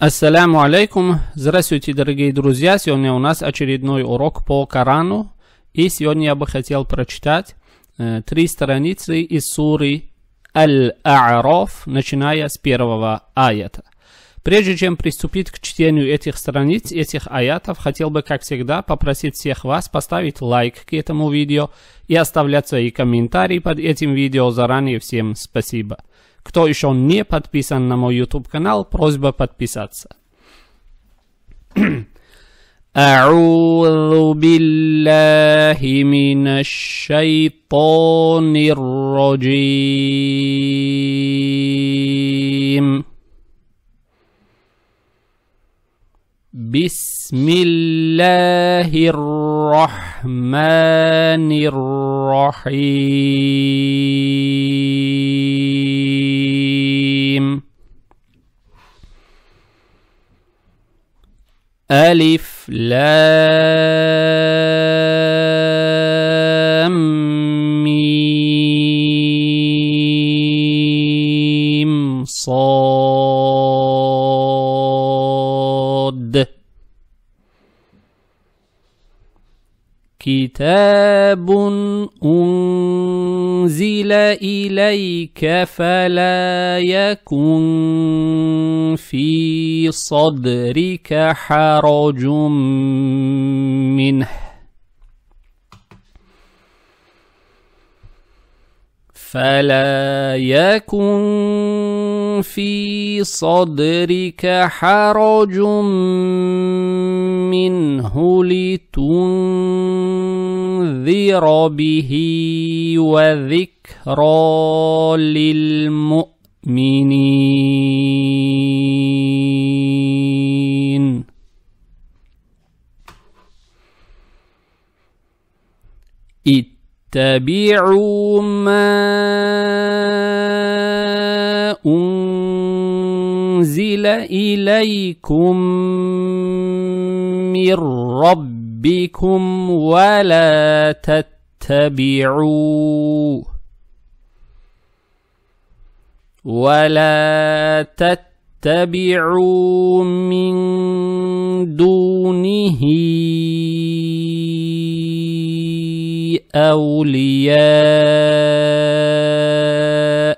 Ассаляму алейкум. Здравствуйте, дорогие друзья. Сегодня у нас очередной урок по Корану. И сегодня я бы хотел прочитать 3 страницы из суры Аль-А'раф, начиная с 1 аята. Прежде чем приступить к чтению этих страниц, этих аятов, хотел бы, как всегда, попросить всех вас поставить лайк к этому видео и оставлять свои комментарии под этим видео. Заранее всем спасибо. Кто еще не подписан на мой YouTube канал, просьба подписаться. أعوذ بالله من الشيطان الرجيم بسم الله الرحمن الرحيم ألف لام ميم صاد كتاب أنزل إليك فلا يكن في صدرك حرج منه فلا يكن في صدرك حرج منه لتنذر به وذكرى للمؤمنين اتبعوا ما أنزل إليكم من ربكم ولا تتبعوا من دونه أولياء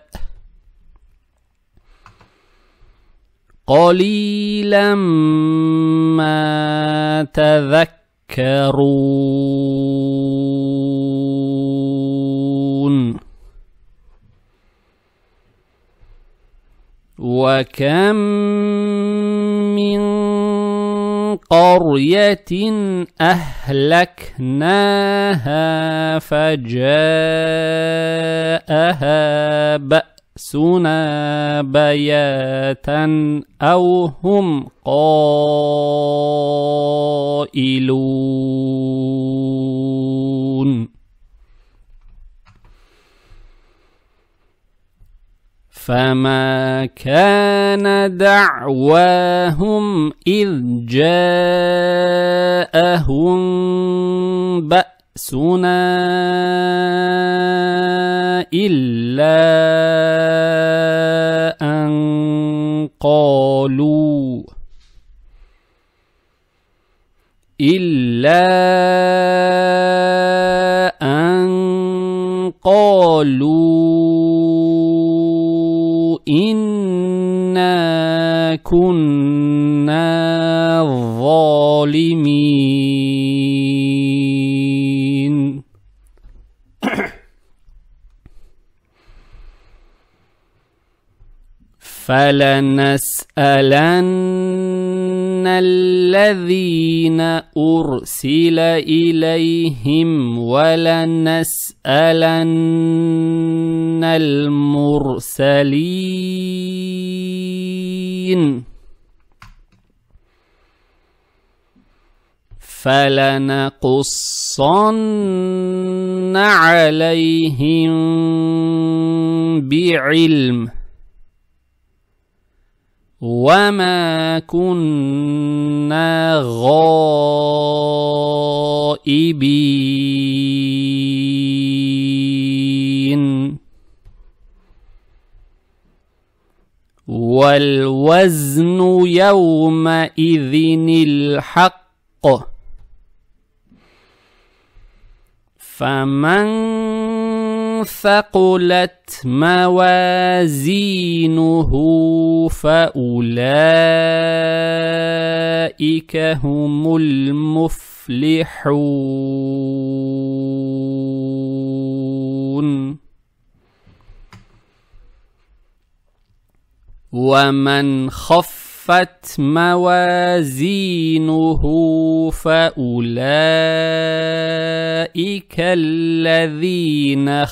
قليلا ما تذكرون وكم من قرية أهلكناها فجاءها بأسنا بياتا أو هم قائلون فما كان دعواهم إذ جاءهم بأسنا إلا أن قالوا إنا كنا ظالمين فلنسألن الذين أرسل إليهم ولنسألن المرسلين فلنقصن عليهم بعلم وما كنا غائبين والوزن يومئذ الحق فمن ثقلت موازينه فأولئك هم المفلحون ومن خفت موازينه فأولئك الذين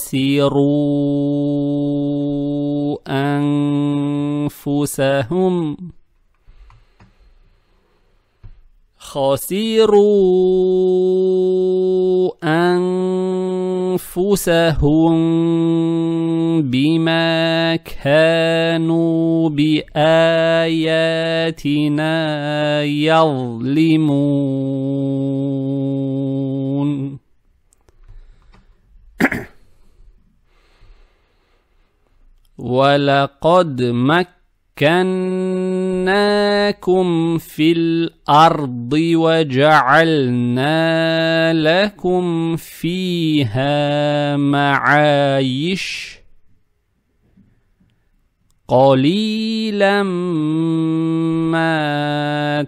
خسروا أنفسهم بما كانوا بآياتنا يظلمون ولقد مكناكم في الأرض وجعلنا لكم فيها معايش قليلا ما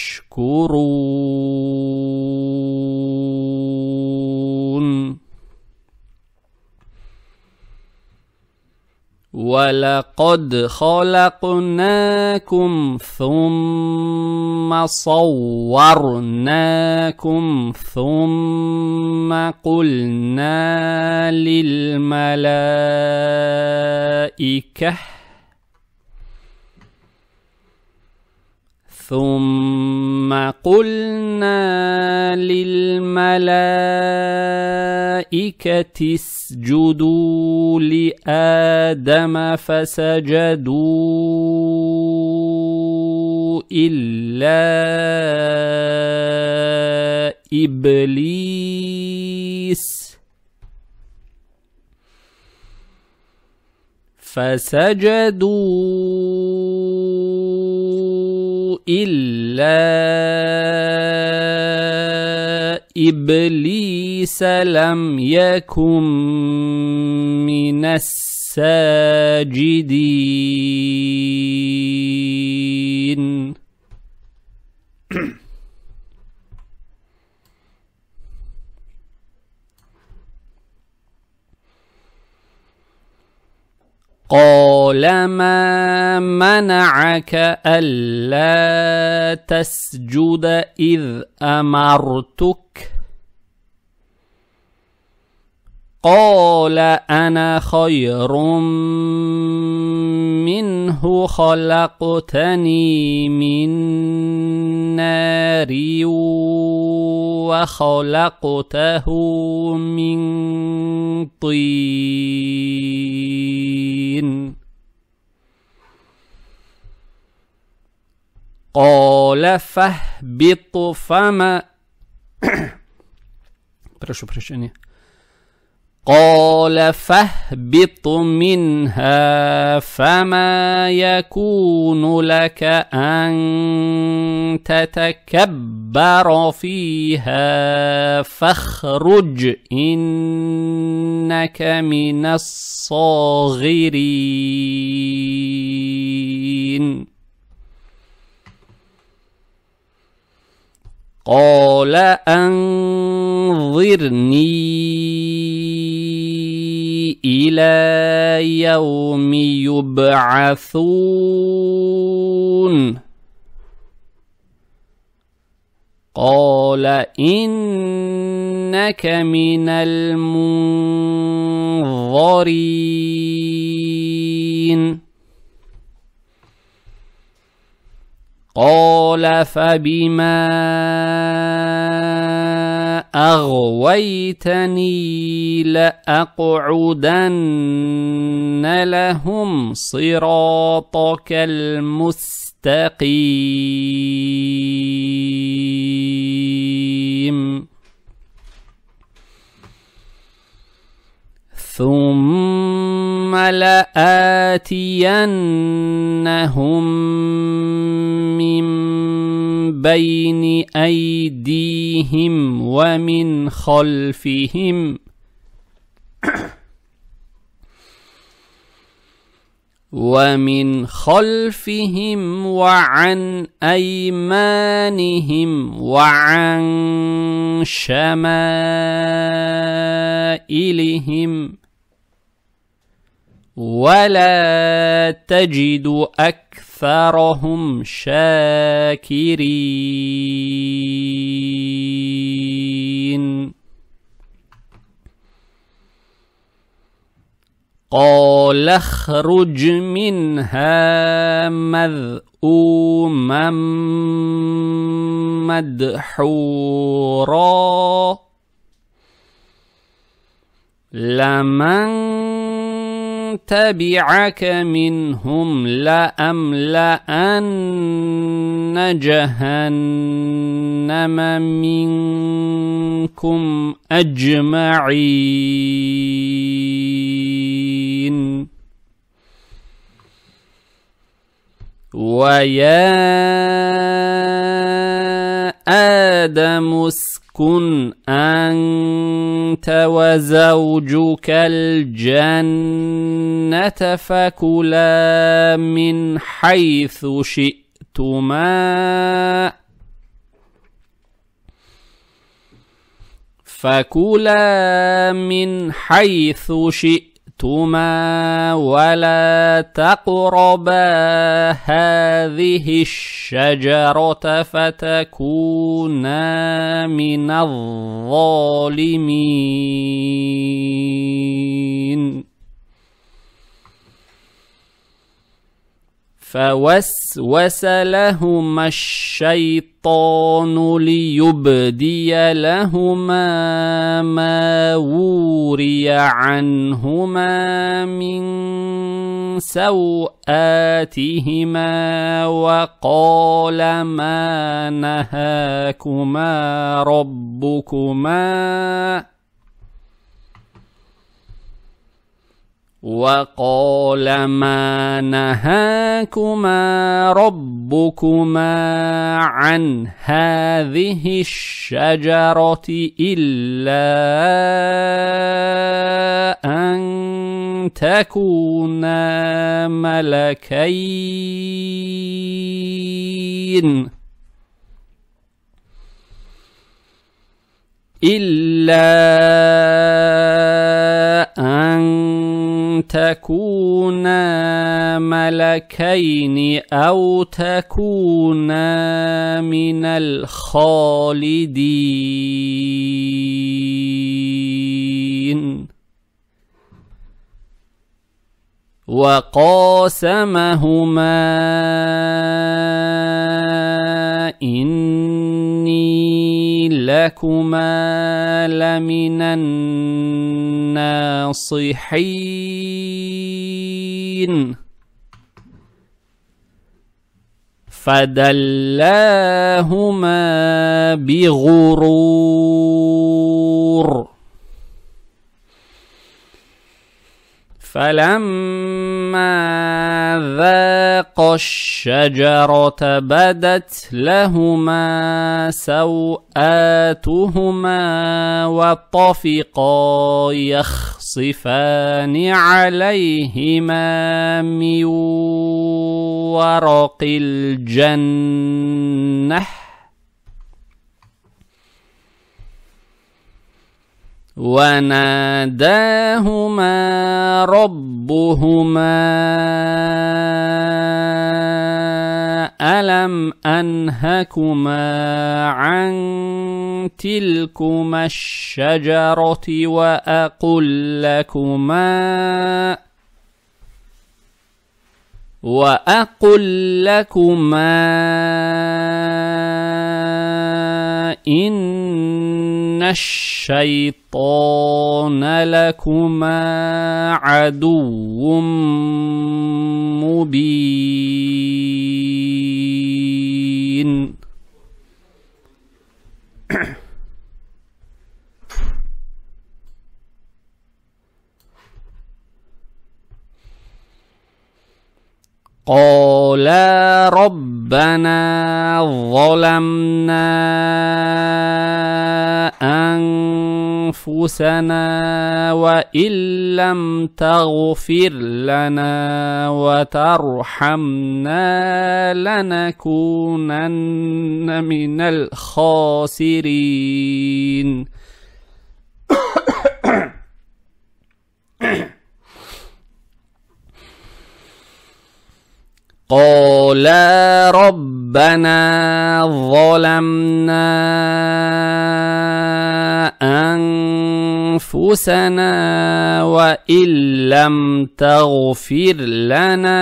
تشكرون ولقد خلقناكم ثم صورناكم ثم قلنا للملائكة اسجدوا لآدم فسجدوا إلا إبليس لم يكن من الساجدين قال ما منعك ألا تسجد إذ أمرتك قال أنا خير منه خلقتني من نار وخلقته من طين قال فاهبط قال فاهبط منها فما يكون لك أن تتكبر فيها فاخرج إنك من الصاغرين قال أنظرني إلى يوم يبعثون قال إنك من المنظرين قال فبما أغويتني لأقعدن لهم صراطك المستقيم ثم لآتينهم من بين أيديهم ومن خلفهم وعن أيمانهم وعن شمائلهم ولا تجد أكثرهم شاكرين. قال اخرج منها مذءوما مدحورا لمن تبعك منهم لأملأن جهنم منكم أجمعين. ويا آدم اسكن أنت وزوجك الجنة فكلا من حيث شئتما ولا تقربا هذه الشجرة فتكونا من الظالمين. فوسوس لهما الشيطان ليبدي لهما ما وري عنهما من سوآتهما وقال ما نهاكما ربكما عن هذه الشجرة إلا أن تكونا ملكين أو تكونا من الخالدين. وقاسمهما إني لكما لمن الناصحين. فدلاهما بغرور فلما ذاقا الشجرة بدت لهما سوآتهما وطفقا يخصفان عليهما من ورق الجنة وناداهما ربهما ألم أنهكما عن تلكما الشجرة وأقل لكما إن الشيطان لكما عدو مبين. قالا ربنا ظلمنا أنفسنا وإن لم تغفر لنا وترحمنا لنكونن من الخاسرين. قالا ربنا ظلمنا أنفسنا وإن لم تغفر لنا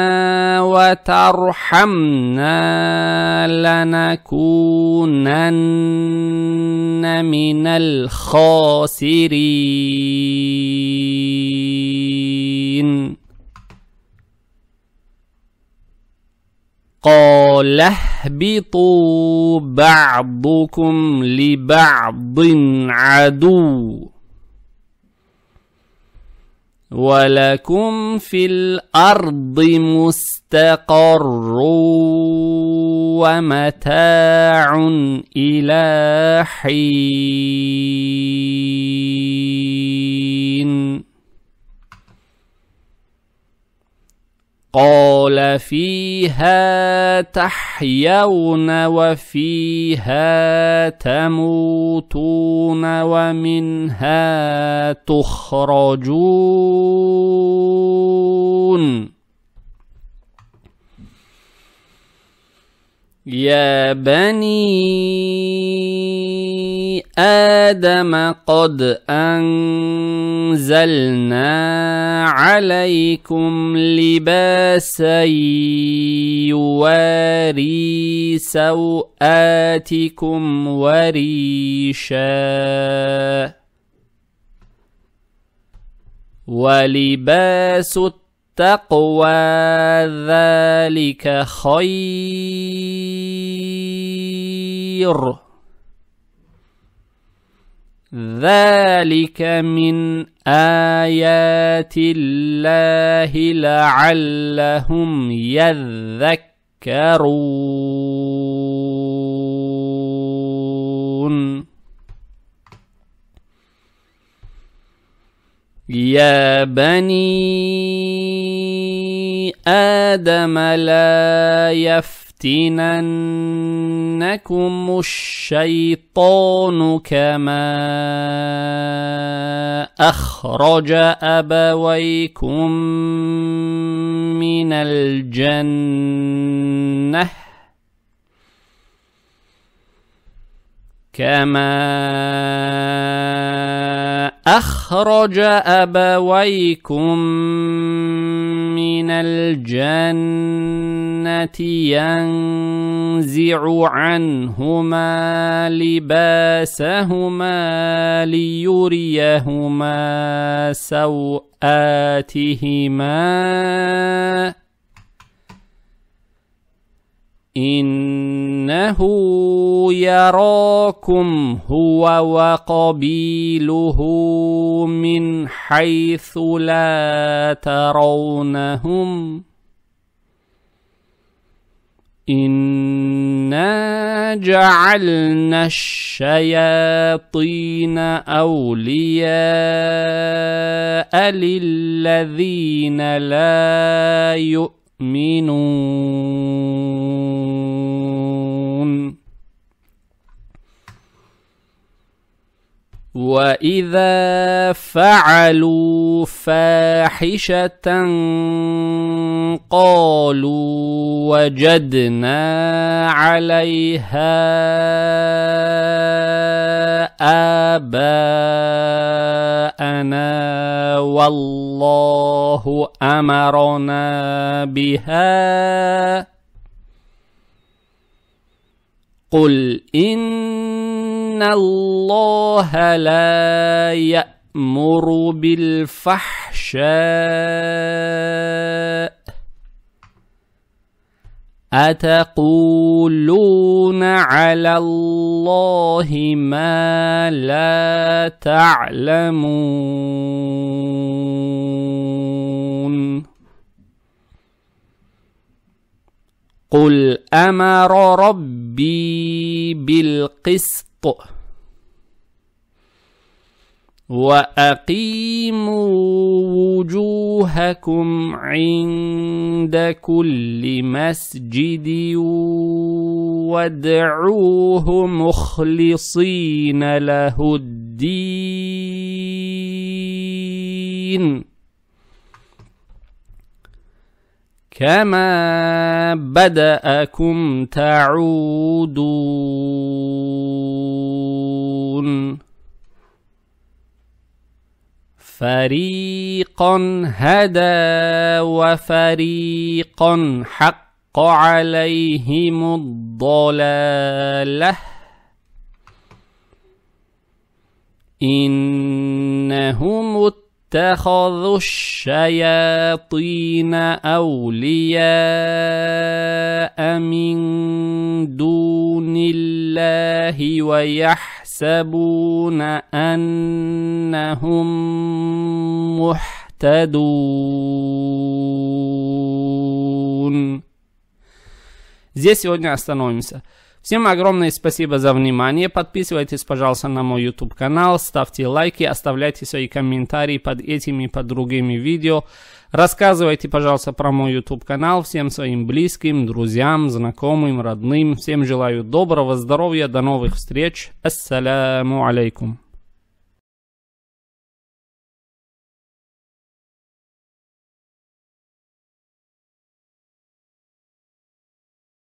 وترحمنا لنكونن من الخاسرين. قال اهبطوا بعضكم لبعض عدو ولكم في الأرض مستقر ومتاع إلى حين. قال فيها تحيون وفيها تموتون ومنها تخرجون. يا بني آدم قد أنزلنا عليكم لباسا يواري سوآتكم وريشا ولباس التقوى ذلك خير ذلك من آيات الله لعلهم يذكرون. يا بني آدم لا يفتننكم الشيطان كما أخرج أبويكم من الجنة أخرج أبويكم من الجنة ينزع عنهما لباسهما ليريهما سوآتهما إنه يراكم هو وقبيله من حيث لا ترونهم إنا جعلنا الشياطين أولياء للذين لا يؤمنون. وإذا فعلوا فاحشة قالوا وجدنا عليها آباءنا والله أمرنا بها قل إن الله لا يأمر بالفحشاء أتقولون على الله ما لا تعلمون. قل أمر ربي بالقسط وأقيموا وجوهكم عند كل مسجد وادعوه مخلصين له الدين كما بدأكم تعودون فريقا هدى وفريقا حق عليهم الضلالة إنهم اتخذوا الشياطين أولياء من دون الله ويحسبون أنهم مهتدون. Здесь сегодня остановимся. Всем огромное спасибо за внимание. Подписывайтесь, пожалуйста, на мой YouTube канал, ставьте лайки, оставляйте свои комментарии под этими и под другими видео. Рассказывайте, пожалуйста, про мой YouTube канал всем своим близким, друзьям, знакомым, родным. Всем желаю доброго здоровья, до новых встреч. Ассаляму алейкум.